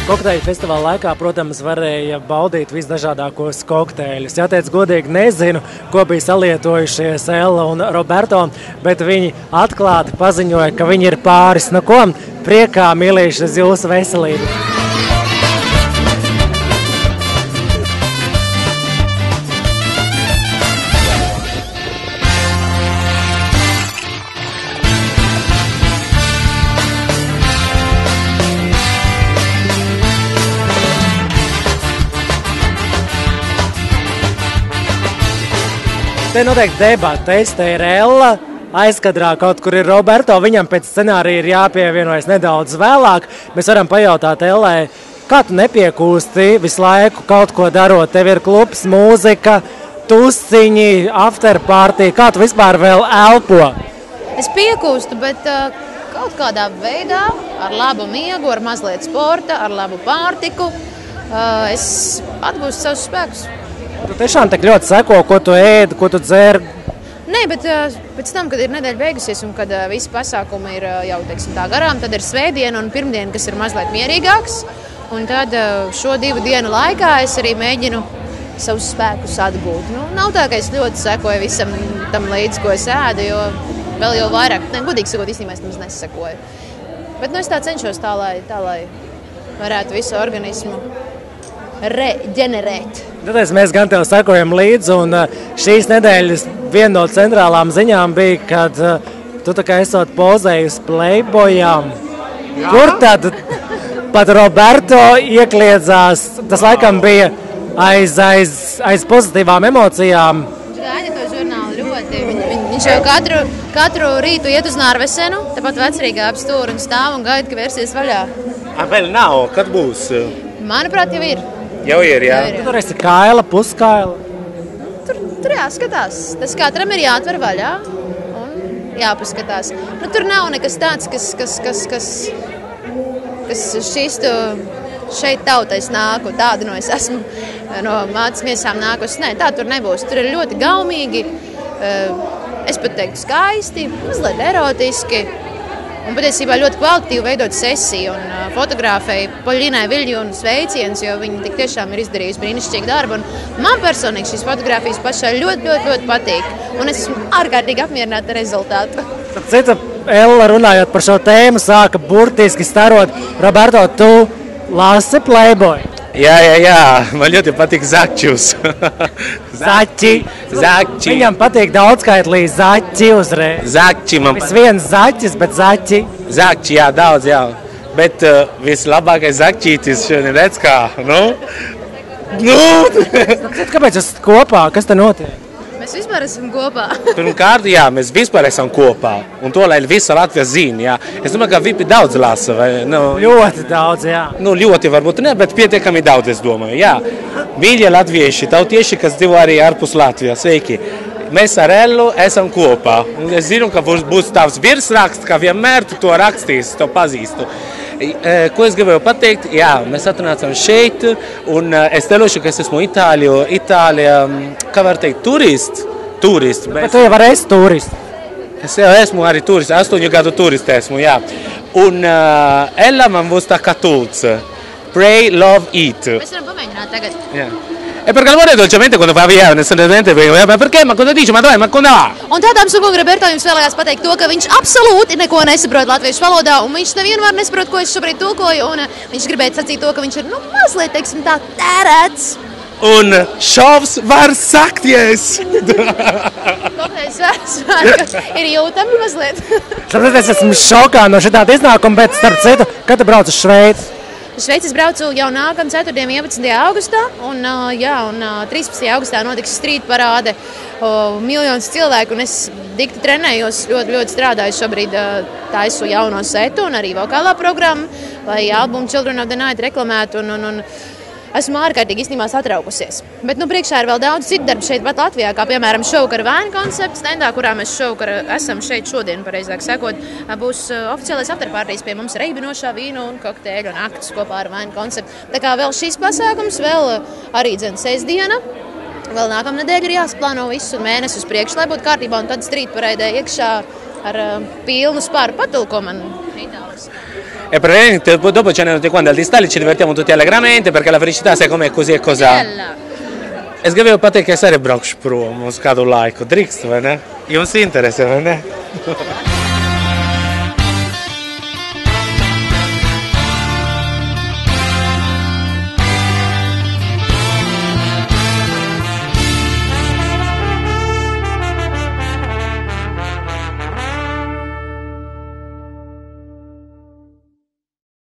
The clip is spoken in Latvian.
Kokteļu festivāla laikā, protams, varēja baudīt visdažādākos kokteļus. Jāteic godīgi, nezinu, ko bija salietojušies Ella un Roberto, bet viņi atklāti paziņoja, ka viņi ir pāris. Nu ko, priekā, mīlīši, uz jūsu veselību! Te noteikti debates, te ir Ella, aizkadrā kaut kur ir Roberto, viņam pēc scenārija ir jāpievienojas nedaudz vēlāk. Mēs varam pajautāt Ellai, kā tu nepiekūsti visu laiku kaut ko darot? Tev ir klubs, mūzika, tusiņi, afterparty, kā tu vispār vēl elpo? Es piekūstu, bet kaut kādā veidā, ar labu miegu, ar mazliet sporta, ar labu pārtiku, es atgūstu savus spēkus. Tu tiešām tik ļoti seko, ko tu ēdi, ko tu dzer? Nē, bet pēc tam, kad ir nedēļa beigusies un kad visi pasākumi ir jau, teiksim, tā garām, tad ir svētdiena un pirmdiena, kas ir mazliet mierīgāks. Un tad šo 2 dienu laikā es arī mēģinu savus spēkus atgūt. Nu, nav tā, ka es ļoti sekoju visam tam līdzi, ko es ēdu, jo vēl jau vairāk, godīgi sakot, īstenībā es nemaz nesakoju. Bet es tā cenšos tā, lai varētu visu organismu reģenerēt. Tāpēc mēs gan tev sekojam līdzi, un šīs nedēļas viena no centrālām ziņām bija, kad tu tā kā esot pozējusi Playboyam. Jā? Kur tad pat Roberto iekliedzās? Tas laikam bija aiz pozitīvām emocijām. Viņš gaida to žurnālu ļoti. Viņš jau katru rītu iet uz Nārvesenu, tāpat Vecrīgā ap stūri un stāv un gaida, ka versies vaļā. Vēl nav, kad būs? Manuprāt, jau ir. Jau ir, jā. Tur esi kaila, puskaila. Tur jāskatās. Tas katram ir jāatver vaļā un jāpaskatās. Nu, tur nav nekas tāds, kas šķistu šeit tautais nāku. Tāda es esmu no mātes miesām nākusi. Nē, tā tur nebūs. Tur ir ļoti gaumīgi, es pat teiktu skaisti, mazliet erotiski. Un patiesībā ļoti kvalitatīvi veidot sesiju un fotografēju Poļinai Viļņu un sveiciens, jo viņi tik tiešām ir izdarījusi brīnišķīgu darbu. Un man personīgi šīs fotogrāfijas pašai ļoti patīk. Un es esmu ārkārtīgi apmierināta ar rezultātu. Tad cita Ella runājot par šo tēmu sāka burtiski starot. Roberto, tu lasi Playboy? Jā, man ļoti patīk zaķus. Zaķi. Viņam patīk daudzskaitlī zaķi uzreiz. Zaķi man patīk. Viens zaķis, bet zaķi. Zaķi, jā, daudz, jā. Bet vislabākais zaķītis šodien redz kā, Kāpēc esat kopā? Kas te notiek? Mēs vispār esam kopā. Pirmkārt, jā, mēs vispār esam kopā. Un to, lai visa Latvija zina, jā. Es domāju, ka Vipi daudz lasa, vai? Ļoti daudz, jā. Ļoti varbūt ne, bet pietiekami daudz, es domāju, jā. Mīļie latvieši, tautieši, kas dzīvo arī ārpus Latvijas, sveiki. Mēs ar Ellu esam kopā. Un es zinu, ka būs tavs virsraksts, ka vienmēr tu to rakstīs, to pazīstu. Ko es gribēju pateikt? Jā, mēs atnācām šeit, un es teļošu, ka es esmu Itālija, kā var teikt, turists. Bet tu jau var esi turists. Es jau esmu arī turists, 8 gadu turists esmu, jā. Un Ella man būs tā kā tults. Pray, love, eat. Mēs varam pamēģināt tagad. Jā. E perché al dolcemente quando fa via, onestamente, ma perché? Ma cosa dici? Ma dai, ma cosa va? Un tādām sūkām Roberto jums vēlējās pateikt to, ka viņš absolūti neko nesaprot latviešu valodā, un viņš nevienu var nesaprot, ko es šobrīd tulkoju, un viņš gribēja sacīt to, ka viņš ir, mazliet, teiksim tā, tērēts. Un šovs var sakties. Kopējais vērts ir jūtami mazliet. Tāpēc es esmu šokā no šitāda iznākuma, bet starp citu, kad tu brauc uz Šveici? Šveicis braucu jau nākamā 4. 11. augustā, un 13. augustā notiks street parāde, miljonus cilvēku, un es dikti trenējos, ļoti strādāju šobrīd, taisu jauno setu un arī vokālā programmu, lai albumu Children of the Night reklamētu, un esmu ārkārtīgi īstenībā satraukusies. Bet priekšā ir vēl daudz citu darbu šeit pat Latvijā, kā piemēram šovakara Vainu koncepts stendā, kurā mēs šovakar esam šeit šodien, pareizāk sakot, būs oficiālais afterpartijs pie mums reibinošā vīnu un kokteļu un aktus kopā ar Vainu konceptu. Tā kā vēl šīs pasākums, vēl arī sestdiena, vēl nākamnedēļ ir jāsplāno visu mēnesi uz priekšu, lai būtu kārtībā, un tad street paraidē iekšā ar pilnu spāru patulko man Itālijas. e praticamente dopo ce ne tutti quanti al distale, ci divertiamo tutti allegramente perché la felicità sai com'è così e cos'ha. E scrivevo per te che sarebbe Brock Spru, moscato laico, Drix, ne? Io non si interessa, ne?